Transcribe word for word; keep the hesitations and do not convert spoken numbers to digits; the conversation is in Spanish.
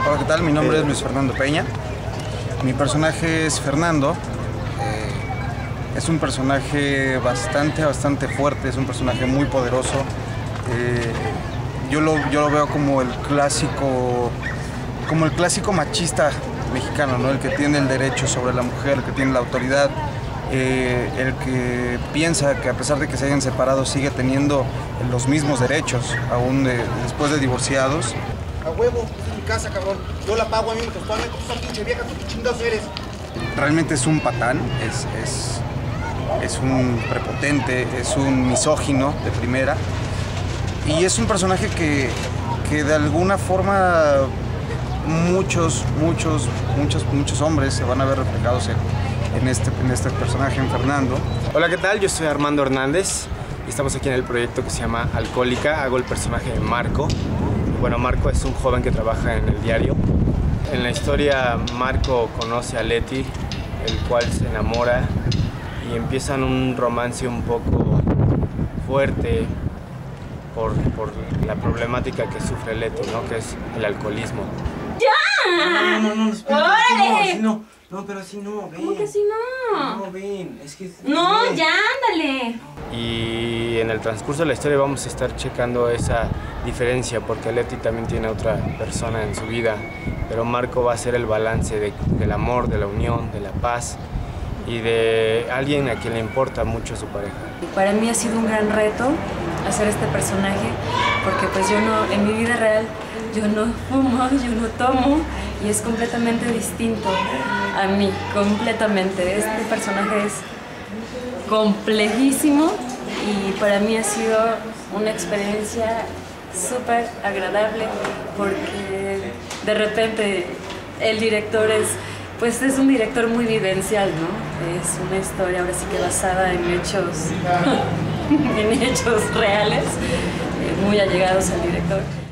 Hola, ¿qué tal? Mi nombre es Luis Fernando Peña. Mi personaje es Fernando. Eh, es un personaje bastante, bastante fuerte, es un personaje muy poderoso. Eh, yo, lo, yo lo veo como el clásico, como el clásico machista mexicano, ¿no? El que tiene el derecho sobre la mujer, el que tiene la autoridad, eh, el que piensa que a pesar de que se hayan separado sigue teniendo los mismos derechos, aún de, después de divorciados. A huevo, es mi casa, cabrón. Yo la pago a mí, me costó, me costó, pinche vieja, ¿tú qué chingados eres? Realmente es un patán, es, es, es un prepotente, es un misógino de primera. Y es un personaje que, que de alguna forma muchos, muchos, muchos, muchos hombres se van a ver reflejados en, en, este, en este personaje, en Fernando. Hola, ¿qué tal? Yo soy Armando Hernández y estamos aquí en el proyecto que se llama Alcohólica. Hago el personaje de Marco. Bueno, Marco es un joven que trabaja en el diario. En la historia, Marco conoce a Leti, el cual se enamora y empiezan un romance un poco fuerte por, por la problemática que sufre Leti, ¿no? Que es el alcoholismo. ¡Ya! No, no, no, no, espera, no, así no. No, pero así no, ven. ¿Cómo que así no? No, ven, es que... No, ven. ya, ándale. Y en el transcurso de la historia vamos a estar checando esa diferencia, porque Leti también tiene otra persona en su vida, pero Marco va a ser el balance de, del amor, de la unión, de la paz y de alguien a quien le importa mucho su pareja. Para mí ha sido un gran reto hacer este personaje, porque pues yo no, en mi vida real, yo no fumo, yo no tomo, y es completamente distinto a mí, completamente. Este personaje es complejísimo y para mí ha sido una experiencia súper agradable, porque de repente el director es, pues es un director muy vivencial, ¿no? Es una historia ahora sí que basada en hechos, en hechos reales, eh, muy allegados al director.